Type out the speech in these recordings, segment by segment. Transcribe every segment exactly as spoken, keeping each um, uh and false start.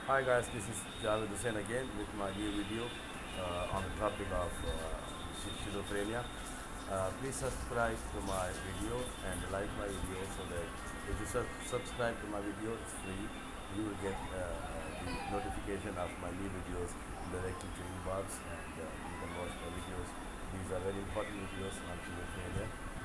Hi guys, this is Javed again with my new video uh, on the topic of uh, schi- schizophrenia. Uh, please subscribe to my video and like my video so that if you sub- subscribe to my video, it's free. You will get uh, the notification of my new videos directly to inbox, and uh, you can watch my videos. These are very important videos on schizophrenia.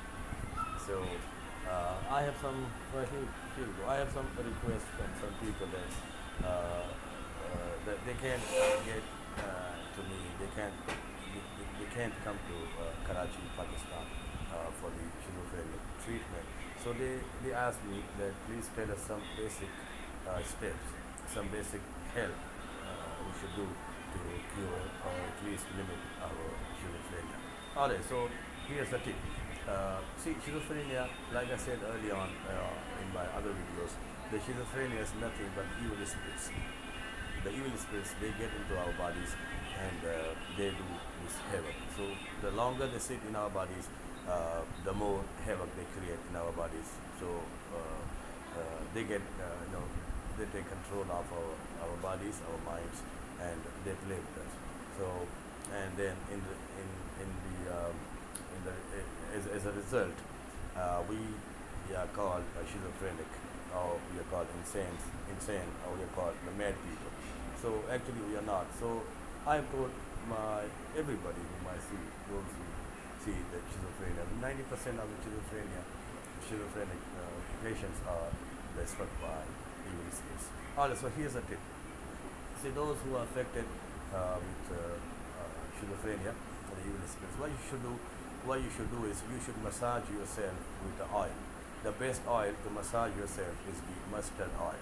So uh, I have some. Well, here, here we go. I have some requests from some people that uh, uh, that they can't get uh, to me. They can't. They, they they can't come to uh, Karachi, Pakistan, uh, for the schizophrenic treatment. So they they asked me that please tell us some basic uh, steps, some basic help uh, we should do to cure or at least limit our schizophrenia. Alright, so here's the tip. Uh, see, schizophrenia, like I said earlier on uh, in my other videos, the schizophrenia is nothing but evil spirits. The evil spirits, they get into our bodies and uh, they do this havoc. So the longer they sit in our bodies, uh, the more havoc they create in our bodies. So uh, uh, they get, uh, you know, they take control of our, our bodies, our minds, and they play with us. So, and then in the in in the um, in the as, as a result, uh, we are called uh, schizophrenic, or we are called insane, insane, or we are called the mad people. So actually, we are not. So I've told my everybody whom I see, those who see the schizophrenia, ninety percent of the schizophrenia, schizophrenic uh, patients are they're struck by evil spirits. Alright, so here's a tip. See, those who are affected uh, with uh, uh, schizophrenia, the evil spirits, what you should do, what you should do is you should massage yourself with the oil. The best oil to massage yourself is the mustard oil,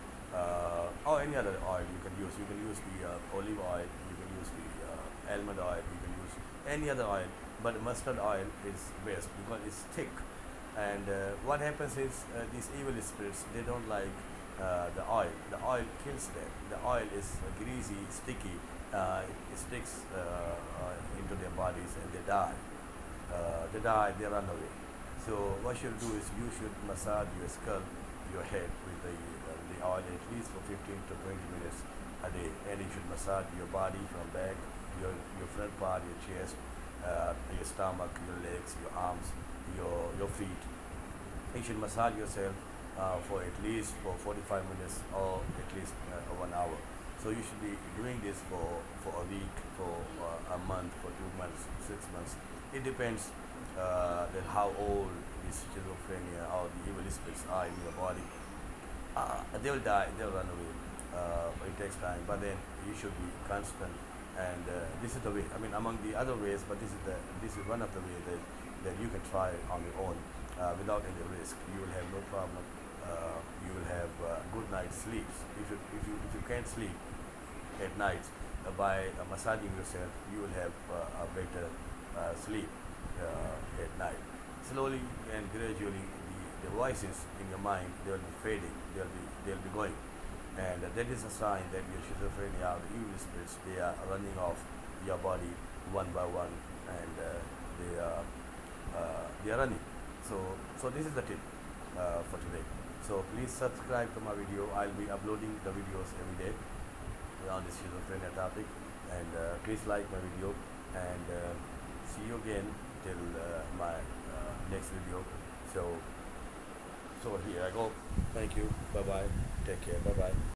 uh, or any other oil you can use. You can use the uh, olive oil, you can use the uh, almond oil, you can use any other oil, but mustard oil is best because it's thick. And uh, what happens is uh, these evil spirits, they don't like uh, the oil. The oil kills them. The oil is uh, greasy, sticky. Uh, it, it sticks uh, uh, into their bodies and they die. Uh, they die, they run away. So what you should do is you should massage your skull, your head with the, uh, the oil at least for fifteen to twenty minutes a day. And you should massage your body from back, your, your front part, your chest, uh, your stomach, your legs, your arms, your, your feet. You should massage yourself uh, for at least for forty-five minutes or at least uh, one hour. So you should be doing this for, for a week, for uh, a month, for two months, six months. It depends uh, that how old this schizophrenia or the evil spirits are in your body. Uh, they will die, they will run away. Uh, but it takes time. But then you should be constant. And uh, this is the way. I mean, among the other ways, but this is the this is one of the ways that, that you can try on your own uh, without any risk. You will have no problem. Uh, you will have uh, good night's sleep. If you if you if you can't sleep at night, uh, by uh, massaging yourself, you will have uh, a better uh, sleep uh, at night. Slowly and gradually, the, the voices in your mind, they will be fading. They'll be they'll be going, and uh, that is a sign that your schizophrenia, the evil spirits, they are running off your body one by one, and uh, they are uh, they are running. So so this is the tip uh, for today. So please subscribe to my video. I'll be uploading the videos every day on this schizophrenia topic, and uh, please like my video, and uh, see you again till uh, my uh, next video. So so here I go. Thank you. Bye bye. Take care. Bye bye.